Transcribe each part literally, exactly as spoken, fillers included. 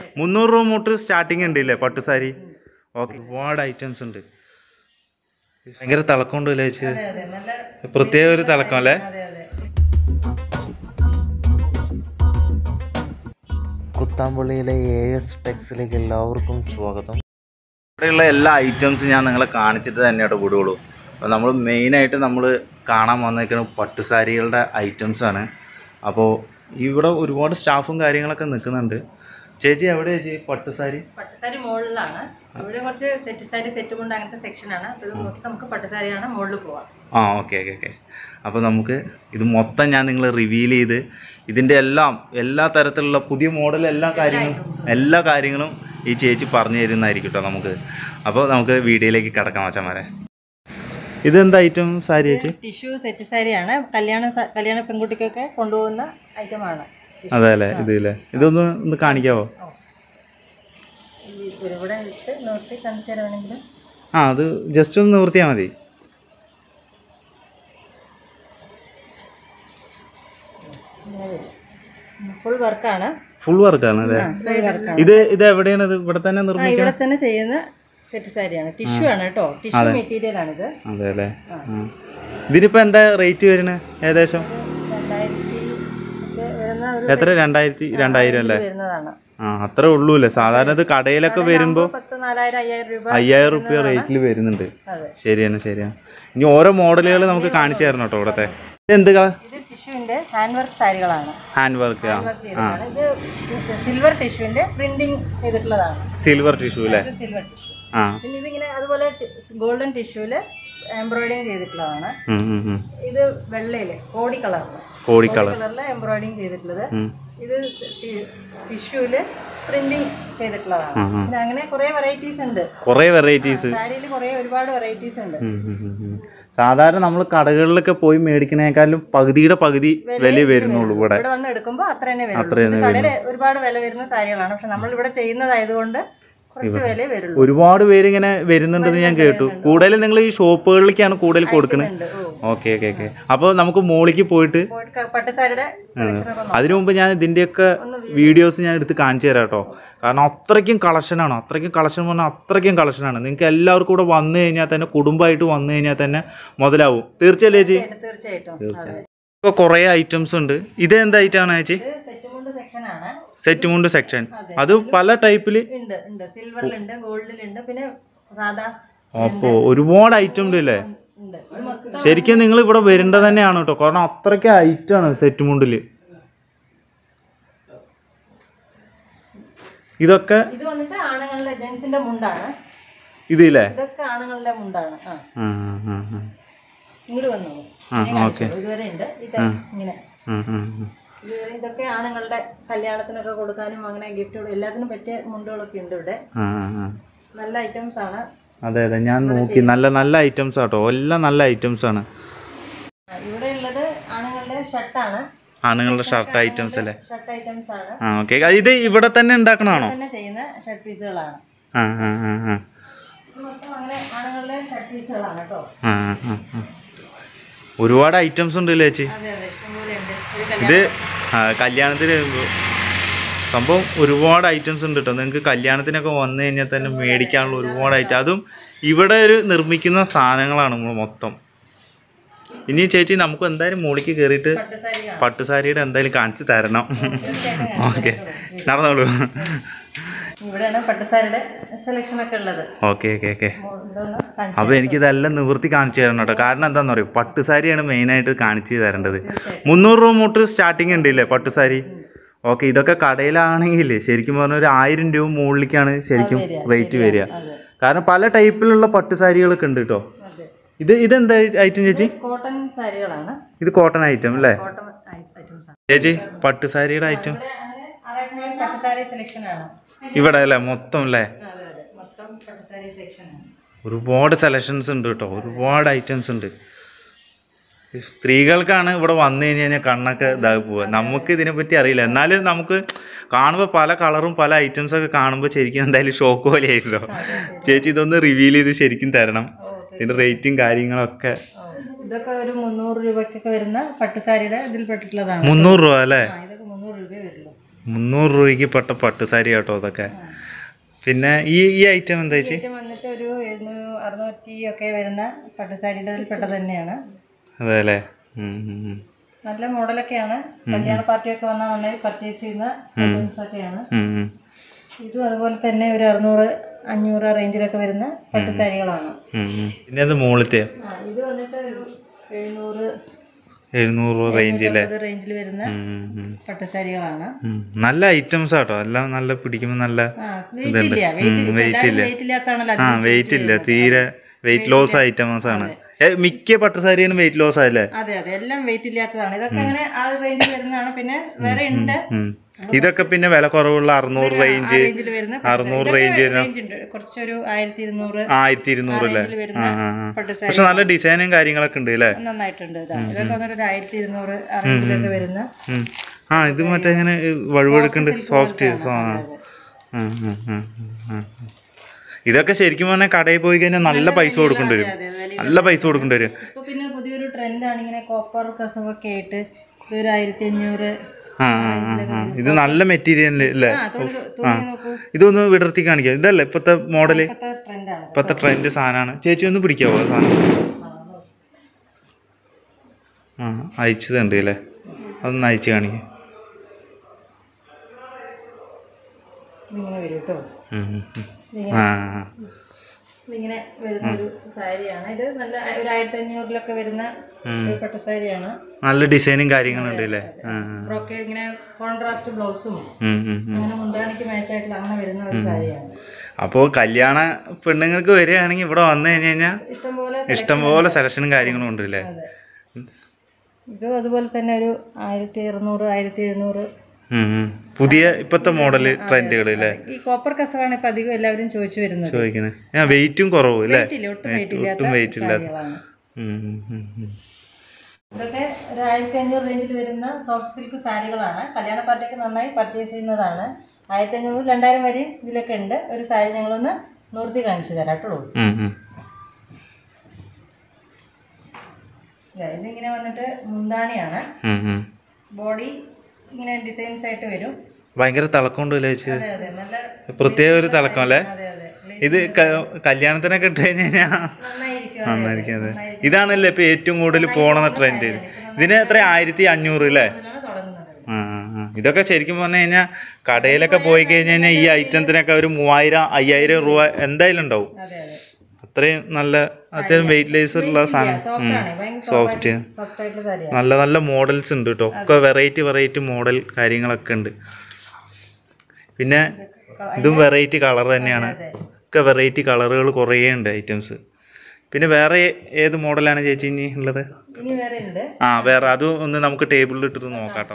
മുന്നൂറ് രൂപ മുട്ട് സ്റ്റാർട്ടിങ് ഉണ്ട് ഇല്ലേ പട്ടുസാരി? ഓക്കെ, ഒരുപാട് ഐറ്റംസ് ഉണ്ട്. ഭയങ്കര തിളക്കമുണ്ട് അല്ലേ ചേച്ചി? പ്രത്യേക ഒരു തിളക്കം അല്ലേ? കുത്താമ്പള്ളിയിലെ എ എസ് ടെക്സിലേക്ക് എല്ലാവർക്കും സ്വാഗതം. ഇവിടെയുള്ള എല്ലാ ഐറ്റംസും ഞാൻ നിങ്ങളെ കാണിച്ചിട്ട് തന്നെയായിട്ട് വിടുകയുള്ളൂ. അപ്പോൾ നമ്മൾ മെയിനായിട്ട് നമ്മൾ കാണാൻ വന്നേക്കുന്നത് പട്ടുസാരികളുടെ ഐറ്റംസാണ്. അപ്പോൾ ഇവിടെ ഒരുപാട് സ്റ്റാഫും കാര്യങ്ങളൊക്കെ നിൽക്കുന്നുണ്ട്. ചേച്ചി എവിടെ ചേച്ചി പട്ടുസാരി? പട്ടുസാരി മുകളിലാണ്. ഇവിടെ കുറച്ച് സെറ്റ് സാരി, സെറ്റ് മുണ്ട് അങ്ങനത്തെ സെക്ഷനാണ്. അപ്പോൾ ഇത് മൊത്തം നമുക്ക് പട്ടുസാരിയാണ് മുകളിൽ പോവാം. ആ ഓക്കെ ഓക്കെ ഓക്കെ അപ്പോൾ നമുക്ക് ഇത് മൊത്തം ഞാൻ നിങ്ങൾ റിവീൽ ചെയ്ത് ഇതിൻ്റെ എല്ലാം എല്ലാ തരത്തിലുള്ള പുതിയ മോഡൽ എല്ലാ കാര്യങ്ങളും എല്ലാ കാര്യങ്ങളും ഈ ചേച്ചി പറഞ്ഞു തരുന്നതായിരിക്കും കേട്ടോ നമുക്ക്. അപ്പോൾ നമുക്ക് വീഡിയോയിലേക്ക് കിടക്കാം മച്ചന്മാരെ. ഇതെന്താ ഐറ്റം സാരി ചേച്ചി? ടിഷ്യൂ സെറ്റ് സാരിയാണ്. കല്യാണ കല്യാണ പെൺകുട്ടിക്കൊക്കെ കൊണ്ടുപോകുന്ന ഐറ്റമാണ്. അതെ അല്ലേ? ഇത് ഇല്ലേ, ഇതൊന്ന് ഒന്ന് കാണിക്കാവോ? ഇവിടെ ഇട്ട് നിർത്തി കാണിച്ചു തരുവാണെങ്കിൽ ആ അത് ജസ്റ്റ് ഒന്ന് നിവർത്തിയാൽ മതി. ഫുൾ വർക്കാണ്. ഫുൾ വർക്കാണ് അല്ലേ? ഇത് ഇത് എവിടെയാണ്? ഇത് ഇവിടെ തന്നെ നിർമ്മിക്കുന്നത്? ഇവിടെ തന്നെ ചെയ്യുന്ന സെറ്റ് സാരിയാണ്. ടിഷ്യൂ ആണ് കേട്ടോ, ടിഷ്യൂ മെറ്റീരിയൽ ആണ് ഇത്. അതെ അല്ലേ? ഇതിനിപ്പോ എന്താ റേറ്റ് വരുന്നത് ഏകദേശം? എത്ര? രണ്ടായിരത്തി രണ്ടായിരം അല്ലേ? ആ അത്രേ ഉള്ളൂ അല്ലേ? സാധാരണ ഇത് കടയിലൊക്കെ വരുമ്പോ അയ്യായിരം റുപ്യ റേറ്റിൽ വരുന്നുണ്ട്. ശരിയാണ് ശരിയാണ്. ഇനി ഓരോ മോഡലുകൾ നമുക്ക് കാണിച്ചു തരണം കേട്ടോ ഇവിടത്തെ. എന്ത് ടിഷ്യൂന്റെ ഹാൻഡ് വർക്ക് സാരികളാണ്. Hand work. ഇത് സിൽവർ ടിഷ്യൂന്റെ പ്രിന്റിംഗ് ചെയ്തിട്ടുള്ളതാണ്. സിൽവർ ടിഷ്യൂ അല്ലേ? Silver tissue. പിന്നെ ഇതിങ്ങനെ അതുപോലെ ഗോൾഡൻ ടിഷ്യൂല് എംബ്രോയിഡിങ് ചെയ്തിട്ടുള്ളതാണ്. ഇത് വെള്ളയില് കോടി കളറില് കോടി കളറില് എംബ്രോയിഡിങ് ചെയ്തിട്ടുള്ളത്. ഇത് ടിഷ്യൂല് പ്രിന്റിംഗ് ചെയ്തിട്ടുള്ളതാണ്. പിന്നെ അങ്ങനെ കുറെ വെറൈറ്റീസ് ഉണ്ട്. കുറെ വെറൈറ്റീസ് സാരിയിൽ കുറെ ഒരുപാട് വെറൈറ്റീസ് ഉണ്ട്. സാധാരണ നമ്മൾ കടകളിലൊക്കെ പോയി മേടിക്കുന്നതിനേക്കാളും പകുതിയുടെ പകുതി വില വരുന്നുള്ളൂ. ഇവിടെ ഇവിടെ വന്ന് എടുക്കുമ്പോൾ അത്ര തന്നെ വരുള്ളൂ. കടയിൽ ഒരുപാട് വില വരുന്ന സാരികളാണ്. പക്ഷെ നമ്മൾ ഇവിടെ ചെയ്യുന്നതായതുകൊണ്ട് ഒരുപാട് പേര് ഇങ്ങനെ വരുന്നുണ്ടെന്ന് ഞാൻ കേട്ടു. കൂടുതലും നിങ്ങൾ ഈ ഷോപ്പുകളിലേക്കാണ് കൂടുതൽ കൊടുക്കുന്നത്. ഓക്കെ ഓക്കെ ഓക്കെ അപ്പോൾ നമുക്ക് മോളിക്ക് പോയിട്ട് അതിനു മുമ്പ് ഞാൻ ഇതിൻ്റെയൊക്കെ വീഡിയോസ് ഞാൻ എടുത്ത് കാണിച്ചു തരാം കേട്ടോ. കാരണം അത്രയ്ക്കും കളക്ഷനാണ്. അത്രയ്ക്കും കളക്ഷൻ പറഞ്ഞാൽ അത്രയ്ക്കും കളക്ഷനാണ്. നിങ്ങൾക്ക് എല്ലാവർക്കും കൂടെ വന്നു കഴിഞ്ഞാൽ തന്നെ, കുടുംബമായിട്ട് വന്നു കഴിഞ്ഞാൽ തന്നെ മുതലാവും. തീർച്ചയായും ചേച്ചി? തീർച്ചയായും. ഇപ്പോൾ കുറേ ഐറ്റംസ് ഉണ്ട്. ഇത് എന്ത് ഐറ്റമാണ് ചേച്ചി? സെറ്റ് മുണ്ട് സെക്ഷൻ. അത് പല ടൈപ്പില് സിൽവറിലുണ്ട്, ഗോൾഡിലുണ്ട്, പിന്നെ സാധാ. അപ്പോ ഒരുപാട് ഐറ്റം ഉണ്ട് അല്ലേ? ശരിക്കും നിങ്ങൾ ഇവിടെ വരേണ്ടത് തന്നെയാണ് കേട്ടോ. കാരണം അത്രയ്ക്ക് ഐറ്റം ആണ് സെറ്റ് മുണ്ടില്. ഇതൊക്കെ ഇത് വന്നിട്ട് ആണുങ്ങളുടെ ജെൻസിന്റെ മുണ്ടാണ്. ഇതില്ലേ? ഇതൊക്കെ ആണുങ്ങളുടെ മുണ്ടാണ്. ഇങ്ങോട്ട് വന്നോ. ഇതുവരെ ഉണ്ട്. ഇത് ഇങ്ങനെ ഇതൊക്കെ ആണുങ്ങളുടെ കല്യാണത്തിനൊക്കെ കൊടുക്കാനും അങ്ങനെ ഗിഫ്റ്റുകൾ എല്ലാത്തിനും പറ്റിയ മുണ്ടുകളൊക്കെ ഉണ്ട് ഇവിടെ. നല്ല ഐറ്റംസ് ആണ്. അതെ അതെ ഞാൻ നോക്കി. നല്ല നല്ല ഐറ്റംസ് ആട്ടോ. എല്ലാം നല്ല ഐറ്റംസ് ആണ്. ഇവിടെ ഉള്ളത് ആണുങ്ങളുടെ ഷർട്ടാണ്. ആണുങ്ങളുടെ ഷർട്ട് ഐറ്റംസ് അല്ലേ? ഷർട്ട് ഐറ്റംസ് ആണ്. ആ ഓക്കെ. ഇത് ഇവിടെ തന്നെ ഉണ്ടാക്കണാണോ? തന്നെ ചെയ്യുന്ന ഷർട്ട് പീസുകളാണ്. ആ ആ ആ ആ മൊത്തം അങ്ങനെ ആണുങ്ങളുടെ ഷർട്ട് പീസുകളാണ് കേട്ടോ. ആ ആ ആ ഒരുപാട് ഐറ്റംസ് ഉണ്ട് അല്ലേ ചേച്ചി? ഇത് കല്യാണത്തിന് സംഭവം ഒരുപാട് ഐറ്റംസ് ഉണ്ട് കേട്ടോ. നിങ്ങൾക്ക് കല്യാണത്തിനൊക്കെ വന്നു കഴിഞ്ഞാൽ തന്നെ മേടിക്കാനുള്ള ഒരുപാട് ഐറ്റം. അതും ഇവിടെ ഒരു നിർമ്മിക്കുന്ന സാധനങ്ങളാണ് നമ്മൾ മൊത്തം. ഇനി ചേച്ചി നമുക്ക് എന്തായാലും മുകളിലേക്ക് കയറിയിട്ട് പട്ടുസാരിയുടെ എന്തായാലും കാണിച്ചു തരണം. ഓക്കെ നടന്നോളൂ. ഓക്കെ ഓക്കെ ഓക്കെ അപ്പോൾ എനിക്കിതെല്ലാം നിവൃത്തി കാണിച്ചു തരണം കേട്ടോ. കാരണം എന്താണെന്ന് പറയും, പട്ടുസാരിയാണ് മെയിനായിട്ട് കാണിച്ചു തരേണ്ടത്. മുന്നൂറ് രൂപ മുട്ട് സ്റ്റാർട്ടിങ് ഉണ്ട് ഇല്ലേ പട്ടുസാരി? ഓക്കെ. ഇതൊക്കെ കടയിലാണെങ്കിൽ ശരിക്കും പറഞ്ഞാൽ ഒരു ആയിരം രൂപ മുകളിലേക്കാണ് ശരിക്കും റേറ്റ് വരിക. കാരണം പല ടൈപ്പിലുള്ള പട്ടുസാരികളൊക്കെ ഉണ്ട് കേട്ടോ. ഇത് ഇതെന്താ ഐറ്റം ചേച്ചി? കോട്ടൺ സാരികളാണ്. ഇത് കോട്ടൺ ഐറ്റം അല്ലേ ചേച്ചി? പട്ടുസാരിയുടെ ഐറ്റം ഇവിടെ അല്ലേ മൊത്തം അല്ലേ? ഒരുപാട് സെലക്ഷൻസ് ഉണ്ട് കേട്ടോ. ഒരുപാട് ഐറ്റംസ് ഉണ്ട്. സ്ത്രീകൾക്കാണ് ഇവിടെ വന്നു കഴിഞ്ഞ് കഴിഞ്ഞാൽ കണ്ണൊക്കെ ഇതായി പോവുക. നമുക്ക് ഇതിനെപ്പറ്റി അറിയില്ല. എന്നാലും നമുക്ക് കാണുമ്പോൾ പല കളറും പല ഐറ്റംസൊക്കെ കാണുമ്പോൾ ശരിക്കും എന്തായാലും ഷോക്ക് പോലെ ആയിട്ടോ. ചേച്ചി ഇതൊന്ന് റിവീൽ ചെയ്ത് ശരിക്കും തരണം. ഇതിൻ്റെ റേറ്റും കാര്യങ്ങളൊക്കെ. ഇതൊക്കെ ഒരു മുന്നൂറ് രൂപയ്ക്കൊക്കെ വരുന്ന പട്ടുസാരിയുടെ ഇതിൽ പെട്ടിട്ടുള്ളതാണ്. മുന്നൂറ് രൂപ അല്ലേ? ഇതൊക്കെ മുന്നൂറ് രൂപ വരുള്ളൂ. മുന്നൂറ് രൂപയ്ക്ക് പെട്ട പട്ട് സാരി കേട്ടോ അതൊക്കെ. പിന്നെ ഈ ഈ ഐറ്റം എന്താ ചേച്ചി? ഐറ്റം വന്നിട്ട് ഒരു എഴുന്നൂറ് അറുന്നൂറ്റി ഒക്കെ വരുന്ന പട്ടുസാരിയുടെ പെട്ടത് തന്നെയാണ്. അതെ അല്ലേ. നല്ല മോഡലൊക്കെയാണ്. കല്യാണ പാർട്ടിയൊക്കെ വന്നാൽ നന്നായി പർച്ചേസ് ചെയ്യുന്ന ഐറ്റംസ് ഒക്കെയാണ്. ഇതും അതുപോലെ തന്നെ ഒരു അറുന്നൂറ് അഞ്ഞൂറ് റേഞ്ചിലൊക്കെ വരുന്ന പട്ടുസാരികളാണ്. പിന്നെ അത് മുകളിലത്തെ ഇത് വന്നിട്ട് ഒരു എഴുന്നൂറ് എഴുന്നൂറ് റേഞ്ചിലെ റേഞ്ചിൽ വരുന്ന പട്ടുസാരികളാണ്. നല്ല ഐറ്റംസ് ആട്ടോ. എല്ലാം നല്ല പിടിക്കുമ്പോൾ നല്ല വെയിറ്റ് ഇല്ല. ആ വെയിറ്റ് ഇല്ല തീരെ. വെയിറ്റ് ലോസ് ഐറ്റംസ് ആണ് മിക്ക പട്ടുസാരിയും. Weight loss ആയല്ലേ? അതെ അതെ, എല്ലാം വെയിറ്റ് ഇല്ലാത്തതാണ്. ഇതൊക്കെ അങ്ങനെ ആ റേഞ്ചിൽ വരുന്നതാണ്. പിന്നെ വേറെ ഉണ്ട്. ഇതൊക്കെ പിന്നെ വില കുറവുള്ള അറുന്നൂറ് റേഞ്ച് അറുന്നൂറ് റേഞ്ച് കുറച്ചൊരു ആയിരത്തി ഇരുന്നൂറ് ആയിരത്തി ഇരുന്നൂറ് അല്ലേ. പക്ഷെ നല്ല ഡിസൈനും കാര്യങ്ങളൊക്കെ ഉണ്ട് അല്ലേ? നന്നായിട്ടുണ്ട്. ഇതൊക്കെ വന്നിട്ട് ആയിരത്തി ഇരുന്നൂറ് ആ റേഞ്ചിലൊക്കെ വരുന്ന. ആ ഇത് മറ്റേ ഇങ്ങനെ വഴുവഴുക്കുണ്ട് സോഫ്റ്റ്. ഇതൊക്കെ ശരിക്കും പറഞ്ഞാൽ കടയിൽ പോയി കഴിഞ്ഞാൽ നല്ല പൈസ കൊടുക്കേണ്ടി വരും. നല്ല പൈസ കൊടുക്കേണ്ടി വരും. ഇപ്പൊ പിന്നെ പുതിയൊരു ട്രെൻഡാണ് ഇങ്ങനെ കോപ്പർ കസവൊക്കെ ആയിട്ട് ഒരു ആയിരത്തി അഞ്ഞൂറ്. ആ ഇത് നല്ല മെറ്റീരിയൽ അല്ലേ? ആ ഇതൊന്ന് വിടർത്തി കാണിക്കാം. ഇതല്ലേ ഇപ്പത്തെ മോഡല്? ഇപ്പത്തെ ട്രെൻഡ് സാധനമാണ്. ചേച്ചി ഒന്ന് പിടിക്കാവോ സാധനം? ആ അയച്ചതുണ്ട് അല്ലേ? അതൊന്ന് അയച്ച് കാണിക്കാം. ആ ഇങ്ങനെ വരുന്ന ഒരു സാരിയാണ്. ഇത് നല്ല ഒരു ആയിരത്തി അഞ്ഞൂറിലൊക്കെ വരുന്ന പട്ടുസാരിയാണ്. നല്ല ഡിസൈനും കാര്യങ്ങളും ഉണ്ട് അല്ലേ? ഇങ്ങനെ കോൺട്രാസ്റ്റ് ബ്ലൗസും അങ്ങനെ മുന്താണിക്ക് മാച്ചായിട്ടുള്ള അങ്ങനെ വരുന്ന ഒരു സാരിയാണ്. അപ്പോൾ കല്യാണ പെണ്ണുങ്ങൾക്ക് വരികയാണെങ്കിൽ ഇവിടെ വന്നു കഴിഞ്ഞ് കഴിഞ്ഞാൽ ഇഷ്ടംപോലെ സെലക്ഷനും കാര്യങ്ങളും ഉണ്ട് അല്ലേ? ഇതും അതുപോലെ തന്നെ ഒരു ആയിരത്തി ഇരുന്നൂറ് ആയിരത്തി എഴുന്നൂറ് പുതിയ ഇപ്പത്തെ മോഡല് ട്രെൻഡുകൾ അല്ലേ? ഈ കോപ്പർ കസവാണ് ഇപ്പൊ അധികം എല്ലാവരും ചോദിച്ചു വരുന്നത്. ചോദിക്കുന്നത് വെയിറ്റും കുറവും അല്ലേ? ഒട്ടും വെയിറ്റ് ഇല്ലാത്ത. ഇതൊക്കെ ഒരു ആയിരത്തി അഞ്ഞൂറ് റേഞ്ചിൽ വരുന്ന സോഫ്റ്റ് സിൽക്ക് സാരികളാണ്. കല്യാണ പാർട്ടിയൊക്കെ നന്നായി പർച്ചേസ് ചെയ്യുന്നതാണ്. ആയിരത്തി അഞ്ഞൂറ് രണ്ടായിരം വരെയും ഇതിലൊക്കെ ഉണ്ട്. ഒരു സാരി ഞങ്ങളൊന്ന് നിർത്തി കാണിച്ചു തരാം കേട്ടോ. ഇതിങ്ങനെ വന്നിട്ട് മുന്താണിയാണ്. ബോഡി ഇങ്ങനെ ഡിസൈൻസ് ആയിട്ട് വരും. ഭയങ്കര തിളക്കം പ്രത്യേക ഒരു തിളക്കം അല്ലേ? ഇത് കല്യാണത്തിനൊക്കെ ഇട്ട് കഴിഞ്ഞാൽ നന്നായിരിക്കും. അതെ ഇതാണല്ലേ ഇപ്പൊ ഏറ്റവും കൂടുതൽ പോണ ട്രെൻഡ്. ഇതിന് എത്ര ആയിരത്തി അഞ്ഞൂറ് അല്ലേ? ആ ഇതൊക്കെ ശരിക്കും പറഞ്ഞു കഴിഞ്ഞാൽ കടയിലൊക്കെ പോയി കഴിഞ്ഞ് കഴിഞ്ഞാൽ ഈ ഐറ്റത്തിനൊക്കെ ഒരു മൂവായിരം അയ്യായിരം രൂപ എന്തായാലും ഉണ്ടാവും. അത്രയും നല്ല അത്യാവശ്യം വെയിറ്റ് ലെസ് ഉള്ള സാധനം. സോഫ്റ്റ് നല്ല നല്ല മോഡൽസ് ഉണ്ട് കേട്ടോ. ഒക്കെ വെറൈറ്റി വെറൈറ്റി മോഡൽ കാര്യങ്ങളൊക്കെ ഉണ്ട്. പിന്നെ ഇതും വെറൈറ്റി കളർ തന്നെയാണ്. ഒക്കെ വെറൈറ്റി കളറുകൾ കുറേ ഉണ്ട് ഐറ്റംസ്. പിന്നെ വേറെ ഏത് മോഡലാണ് ചേച്ചി ഇനി ഉള്ളത്? ആ വേറെ അത് ഒന്ന് നമുക്ക് ടേബിളിൽ ഇട്ടിട്ട് നോക്കാം കേട്ടോ.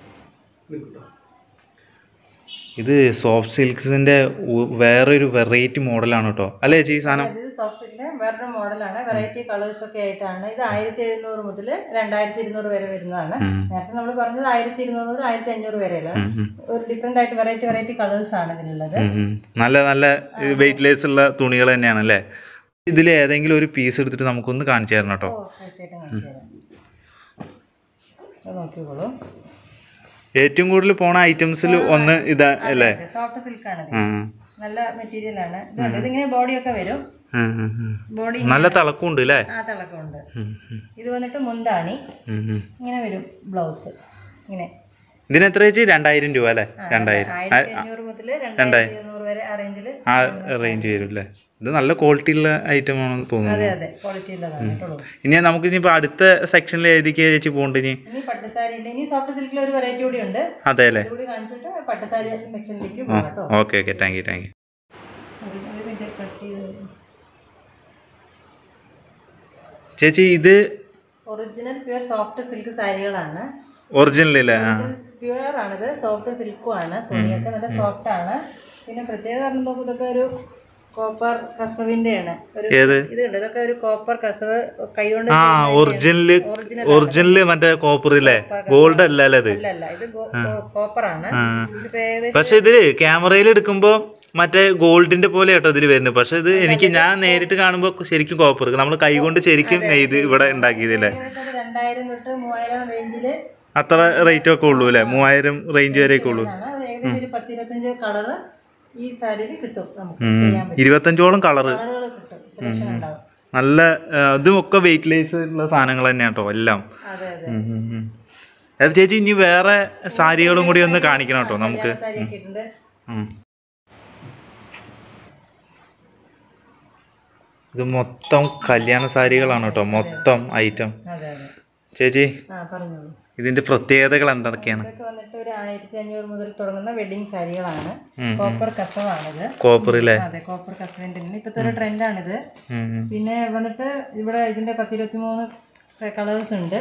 ഇത് സോഫ്റ്റ് സിൽക്സിന്റെ വേറൊരു വെറൈറ്റി മോഡലാണ് കേട്ടോ അല്ലേ ചേച്ചി? സാധനം സോഫ്റ്റ് സിൽക്കിന്റെ വേറൊരു മോഡലാണ്. വെറൈറ്റി കളേഴ്സ് ഒക്കെ ആയിട്ടാണ്. ഇത് ആയിരത്തി എഴുന്നൂറ് മുതൽ രണ്ടായിരത്തി ഇരുന്നൂറ് വരെ വരുന്നതാണ്. നേരത്തെ നമ്മൾ പറഞ്ഞത് ആയിരത്തി ഇരുന്നൂറ് മുതൽ ആയിരത്തി അഞ്ഞൂറ് വരെയാണ്. ഒരു ഡിഫറെന്റ് ആയിട്ട് വെറൈറ്റി വെറൈറ്റി കളേഴ്സ് ആണ് ഇതിലുള്ളത്. നല്ല നല്ല വെയിറ്റ് ലെസ് ഉള്ള തുണികൾ തന്നെയാണ് അല്ലേ? ഇതിൽ ഏതെങ്കിലും ഒരു പീസ് എടുത്തിട്ട് നമുക്കൊന്ന് കാണിച്ചു തരണം കേട്ടോ. നോക്കിക്കോളൂ. ഏറ്റവും കൂടുതൽ പോണ ഐറ്റംസിൽ ഒന്ന് ഇതാ അല്ലേ? സോഫ്റ്റ് സിൽക്ക് ആണ്. നല്ല മെറ്റീരിയൽ ആണ്. ഇതിങ്ങനെ ബോഡിയൊക്കെ വരും. ബോഡി നല്ല തിളക്കമുണ്ട് അല്ലേ? ആ തിളക്കമുണ്ട്. ഇത് വന്നിട്ട് മുന്താണി ഇങ്ങനെ വരും. ബ്ലൗസ് ഇങ്ങനെ. ഇതിന് എത്ര ചേച്ചി? രണ്ടായിരം രൂപ അല്ലേ? രണ്ടായിരം ആ റേഞ്ച് വരും അല്ലേ? ഇത് നല്ല ക്വാളിറ്റി ഉള്ള ഐറ്റം ആണെന്ന് തോന്നുന്നു. ഇനി നമുക്ക് ഇനിയിപ്പോ അടുത്ത സെക്ഷനിൽ ഏതൊക്കെയാ ചേച്ചി പോകണ്ട? ഇനി അതെ അല്ലേ? Okay okay thank you thank you. ചേച്ചി ഇത് ഒറിജിനൽ പ്യുവർ സോഫ്റ്റ് സിൽക്ക് സാരികളാണ്. ഒറിജിനൽ അല്ലേ? പ്യുവർ ആണിത്. സോഫ്റ്റ് സിൽക്കും ആണ്. തുണിയൊക്കെ നല്ല സോഫ്റ്റ് ആണ്. പിന്നെ പ്രത്യേകത നോക്കുമ്പോൾ ഇതൊക്കെ ഒരു കോപ്പർ കസവിന്റെ ആണ്. ഇതുണ്ട്. ഇതൊക്കെ ഒരു കോപ്പർ കസവ് കൈകൊണ്ട്. ആ ഒറിജിനല് ഒറിജിനല് മറ്റേ കോപ്പർ ഇല്ലേ? ഗോൾഡ് അല്ല അല്ലേ? ഇത് ഇത് കോപ്പർ ആണ്. പക്ഷെ ഇത് ക്യാമറയിൽ എടുക്കുമ്പോ മറ്റേ ഗോൾഡിന്റെ പോലെ കേട്ടോ ഇതിൽ വരുന്നത്. പക്ഷെ ഇത് എനിക്ക് ഞാൻ നേരിട്ട് കാണുമ്പോ ശരിക്കും കോപ്പർ. നമ്മൾ കൈ കൊണ്ട് ശരിക്കും ഇത് ഇവിടെ ഉണ്ടാക്കിയതല്ലേ? രണ്ടായിരം തൊട്ട് മൂവായിരം റേഞ്ചില് അത്ര റേറ്റ് ഒക്കെ ഉള്ളൂ അല്ലേ? മൂവായിരം റേഞ്ച് വരെയൊക്കെ ഉള്ളൂ. ഏകദേശം ഒരു പത്തിരുപത്തഞ്ച് കളറ് ഈ സാരിയിൽ കിട്ടും നമുക്ക് ചെയ്യാൻ പറ്റും. ഇരുപത്തഞ്ചോളം കളറ് കളറുകൾ കിട്ടും, സെലക്ഷൻ ഉണ്ടാവും. നല്ല ഇതുമൊക്കെ വെയിറ്റ് ലേസ് ഉള്ള സാധനങ്ങൾ തന്നെയാണ് കേട്ടോ എല്ലാം. അതെ അതെ. അത് ചേച്ചി ഇനി വേറെ സാരികളും കൂടി ഒന്ന് കാണിക്കണം കേട്ടോ നമുക്ക്. ഇത് മൊത്തം കല്യാണ സാരികളാണ് കേട്ടോ, മൊത്തം ഐറ്റം. ചേച്ചി ഇതിന്റെ പ്രത്യേകതകൾ എന്തൊക്കെയാണ്? ഒരു ആയിരത്തി അഞ്ഞൂറ് മുതൽ തുടങ്ങുന്ന വെഡിങ് സാരികളാണ്. കോപ്പർ കസവാണിത്. കോപ്പറിലെ അതെ, കോപ്പർ കസവിന്റെ ഇപ്പത്തെ ഒരു ട്രെൻഡാണിത്. പിന്നെ വന്നിട്ട് ഇവിടെ ഇതിന്റെ പത്തിരുപത്തി മൂന്ന് കളേഴ്സ് ഉണ്ട്.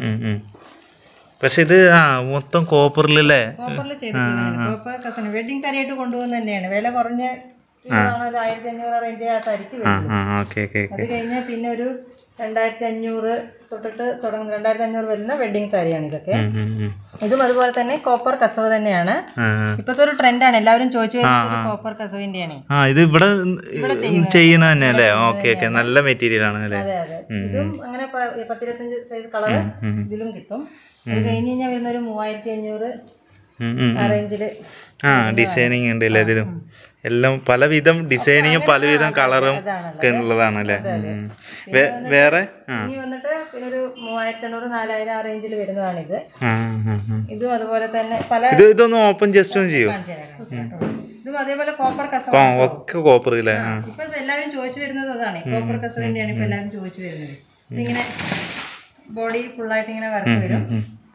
പക്ഷെ ഇത് ആ മൊത്തം കോപ്പറിലല്ലേ? കോപ്പറിൽ ചെയ്തിട്ടുണ്ട്. കോപ്പർ കസൻ വെഡിങ് സാരി ആയിട്ട് കൊണ്ടുപോകുന്ന തന്നെയാണ്. വില കുറഞ്ഞ ആയിരത്തി അഞ്ഞൂറ് റേഞ്ച് ആ സാരിക്ക് വരുന്നത്. അത് കഴിഞ്ഞാൽ പിന്നെ ഒരു രണ്ടായിരത്തി അഞ്ഞൂറ് തൊട്ടിട്ട് തുടങ്ങുന്ന രണ്ടായിരത്തി അഞ്ഞൂറ് വരുന്ന വെഡിങ് സാരിയാണ് ഇതൊക്കെ. ഇതും അതുപോലെ തന്നെ കോപ്പർ കസവ് തന്നെയാണ്. ഇപ്പത്തെ ഒരു ട്രെൻഡാണ്, എല്ലാവരും ചോദിച്ചു വരുന്നത് കോപ്പർ കസവിന്റെയാണ്. ഇത് ഇവിടെ ചെയ്യണ തന്നെ അല്ലേ? ഓക്കെ ഓക്കെ, നല്ല മെറ്റീരിയൽ ആണ് അല്ലേ? അതെ അതെ. ഇതും അങ്ങനെ പത്തിരുപത്തഞ്ച് സൈസ് കളർ ഇതിലും കിട്ടും. അത് കഴിഞ്ഞ് കഴിഞ്ഞാൽ വരുന്ന ഒരു മൂവായിരത്തി അഞ്ഞൂറ് ആ റേഞ്ചില്. ആ ഡിസൈനിങ് ഉണ്ട് അല്ലേ ഇതിലും? എല്ലാം പലവിധം ഡിസൈനിങ്ങും പലവിധം കളറും ഒക്കെ ഉള്ളതാണ് അല്ലേ? വേറെ വന്നിട്ട് പിന്നെ ഒരു മൂവായിരത്തി എണ്ണൂറ് നാലായിരം ആ റേഞ്ചിൽ വരുന്നതാണ് ഇത്. ഇതും അതുപോലെ തന്നെ പല ഇത് ഇതൊന്ന് ഓപ്പൺ ജസ്റ്റ് ഒന്ന് ചെയ്യും. ഇതും അതേപോലെ കോപ്പർ കസവ് ഒക്കെ കോപ്പർ ഇല്ലേ? ഇപ്പൊ എല്ലാവരും ചോദിച്ചു വരുന്നത് അതാണ്, കോപ്പർ കസവിന്റെയാണ് ഇപ്പൊ എല്ലാവരും ചോദിച്ചു വരുന്നത്. ഇതിങ്ങനെ ബോഡി ഫുള്ളായിട്ട് ഇങ്ങനെ വർക്ക് വരും.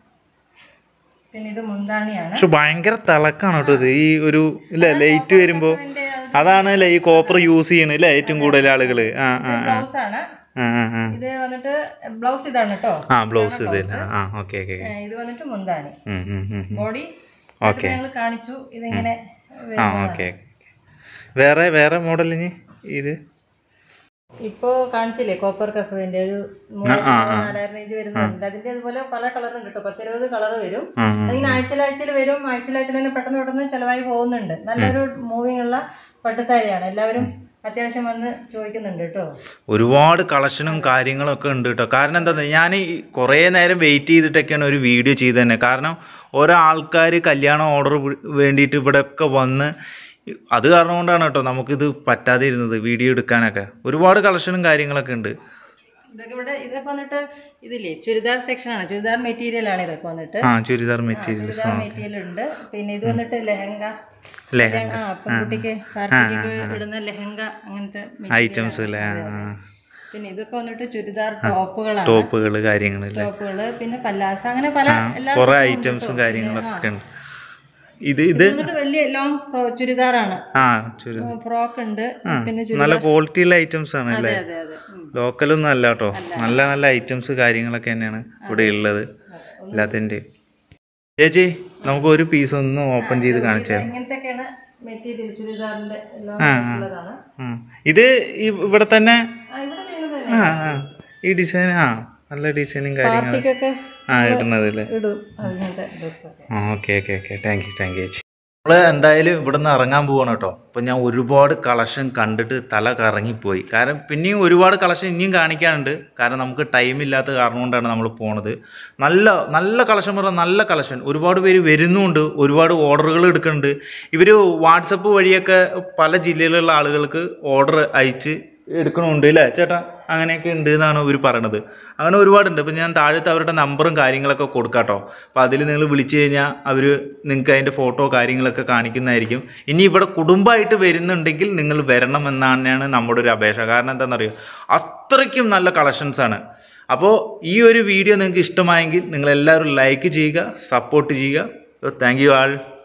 പിന്നെ ഇത് മുന്താണിയാണ്. പക്ഷെ ഭയങ്കര തിളക്കാണ് കേട്ടോ ഇത്. ഈ ഒരു ഇല്ലേ ലൈറ്റ് വരുമ്പോ അതാണ് അല്ലേ ഈ കോപ്പർ യൂസ് ചെയ്യണല്ലേ ഏറ്റവും കൂടുതൽ ആളുകള്. ആ ആ ബ്ലൗസ് ആണ് ഇത് വന്നിട്ട്. ബ്ലൗസ് ഇതാണ് കേട്ടോ. ആ ബ്ലൗസ് ഇത്. ആ ഓക്കെ ഓക്കെ. ഇത് വന്നിട്ട് മുന്താണി. ബോഡി ഓക്കെ ഞങ്ങൾ കാണിച്ചു. ഇതിങ്ങനെ ആ ഓക്കെ. വേറെ വേറെ മോഡലിന് ഇത് ഇപ്പോ കാണിച്ചില്ലേ കോപ്പർ കസവിന്റെ ഒരു നാലായിരം റേഞ്ച് വരുന്നുണ്ട്. അതിന്റെ അതുപോലെ പല കളറുണ്ട് കേട്ടോ, പത്തിരുപത് കളർ വരും. അതിങ്ങനെ ആഴ്ചയിലാഴ്ചയിൽ വരും. ആഴ്ചയിലാഴ്ചയിൽ തന്നെ പെട്ടെന്ന് പെട്ടെന്ന് ചിലവായി പോകുന്നുണ്ട്. നല്ലൊരു മൂവിങ് ഉള്ള പട്ടുസാരിയാണ്. എല്ലാവരും അത്യാവശ്യം വന്ന് ചോദിക്കുന്നുണ്ട് കേട്ടോ. ഒരുപാട് കളക്ഷനും കാര്യങ്ങളും ഒക്കെ ഉണ്ട് കേട്ടോ. കാരണം എന്താ, ഞാൻ കുറേ നേരം വെയിറ്റ് ചെയ്തിട്ടൊക്കെയാണ് ഒരു വീഡിയോ ചെയ്ത് തന്നെ. കാരണം ഓരോ ആൾക്കാർ കല്യാണ ഓർഡർ വേണ്ടിയിട്ട് ഇവിടെ ഒക്കെ വന്ന്, അത് കാരണം കൊണ്ടാണ് കേട്ടോ നമുക്കിത് പറ്റാതെ ഇരുന്നത് വീഡിയോ എടുക്കാനൊക്കെ. ഒരുപാട് കളക്ഷനും കാര്യങ്ങളൊക്കെ ഉണ്ട്. ഇതൊക്കെ ഇവിടെ ഇതൊക്കെ വന്നിട്ട് ഇതില്ലേ ചുരിദാർ സെക്ഷൻ ആണ്. ചുരിദാർ മെറ്റീരിയൽ ആണ് ഇതൊക്കെ വന്നിട്ട്. ആ ചുരിദാർ മെറ്റീരിയൽ ചുരിദാർ മെറ്റീരിയൽ ഉണ്ട്. പിന്നെ ഇത് വന്നിട്ട് ലെഹങ്ക, ആ പെൺകുട്ടിക്ക് പാർട്ടിക്കൊക്കെ ഇടുന്ന ലെഹങ്ക അങ്ങനത്തെ ഐറ്റംസ് അല്ലേ? പിന്നെ ഇതൊക്കെ വന്നിട്ട് ചുരിദാർ ടോപ്പുകളാണ്. ടോപ്പുകള് കാര്യങ്ങള് ടോപ്പുകള് പിന്നെ പല്ലാസ, അങ്ങനെ പല എല്ലാ കുറെ ഐറ്റംസും കാര്യങ്ങളൊക്കെ ഉണ്ട്. ഇത് ഇത് വലിയ ലോങ് ചുരിദാറാണ്. ആ ഫ്രോക്ക് ഉണ്ട്. പിന്നെ നല്ല ക്വാളിറ്റിയുള്ള ഐറ്റംസ് ആണ് അല്ലേ? ലോക്കലൊന്നും അല്ല കേട്ടോ, നല്ല നല്ല ഐറ്റംസ് കാര്യങ്ങളൊക്കെ തന്നെയാണ് ഇവിടെ ഉള്ളത് എല്ലാത്തിൻ്റെ. ചേച്ചി നമുക്ക് ഒരു പീസ് ഒന്ന് ഓപ്പൺ ചെയ്ത് കാണിച്ചാൽ. ഇങ്ങനത്തെയൊക്കെയാണ് മെറ്റീരിയൽ ചുരിദാറിന്റെ. ഇത് ഇവിടെ തന്നെ ആ ആ ഈ ഡിസൈൻ ആ നല്ല ഡിസൈനും കാര്യങ്ങളൊക്കെ ആ ഇടുന്നത് അല്ലേ? ആ okay okay okay. Thank you thank you ചേച്ചി. നമ്മൾ എന്തായാലും ഇവിടെ നിന്ന് ഇറങ്ങാൻ പോവാണ് കേട്ടോ. അപ്പോൾ ഞാൻ ഒരുപാട് കളക്ഷൻ കണ്ടിട്ട് തല കറങ്ങിപ്പോയി. കാരണം പിന്നെയും ഒരുപാട് കളക്ഷൻ ഇനിയും കാണിക്കാനുണ്ട്. കാരണം നമുക്ക് ടൈം ഇല്ലാത്ത കാരണം കൊണ്ടാണ് നമ്മൾ പോണത്. നല്ല നല്ല കളക്ഷൻ പറഞ്ഞാൽ നല്ല കളക്ഷൻ. ഒരുപാട് പേര് വരുന്നുണ്ട്, ഒരുപാട് ഓർഡറുകൾ എടുക്കുന്നുണ്ട്. ഇവർ വാട്സപ്പ് വഴിയൊക്കെ പല ജില്ലയിലുള്ള ആളുകൾക്ക് ഓർഡർ അയച്ച് എടുക്കണമുണ്ട് അല്ലേ ചേട്ടാ? അങ്ങനെയൊക്കെ ഉണ്ട് എന്നാണ് ഇവർ പറയണത്. അങ്ങനെ ഒരുപാടുണ്ട്. അപ്പോൾ ഞാൻ താഴത്തെ അവരുടെ നമ്പറും കാര്യങ്ങളൊക്കെ കൊടുക്കാം കേട്ടോ. അപ്പോൾ അതിൽ നിങ്ങൾ വിളിച്ചു കഴിഞ്ഞാൽ അവർ നിങ്ങൾക്ക് അതിൻ്റെ ഫോട്ടോ കാര്യങ്ങളൊക്കെ കാണിക്കുന്നതായിരിക്കും. ഇനി ഇവിടെ കുടുംബമായിട്ട് വരുന്നുണ്ടെങ്കിൽ നിങ്ങൾ വരണം എന്നാണ് നമ്മുടെ ഒരു അപേക്ഷ. കാരണം എന്താണെന്നറിയോ, അത്രയ്ക്കും നല്ല കളക്ഷൻസാണ്. അപ്പോൾ ഈ ഒരു വീഡിയോ നിങ്ങൾക്ക് ഇഷ്ടമായെങ്കിൽ നിങ്ങളെല്ലാവരും ലൈക്ക് ചെയ്യുക, സപ്പോർട്ട് ചെയ്യുക. Thank you all.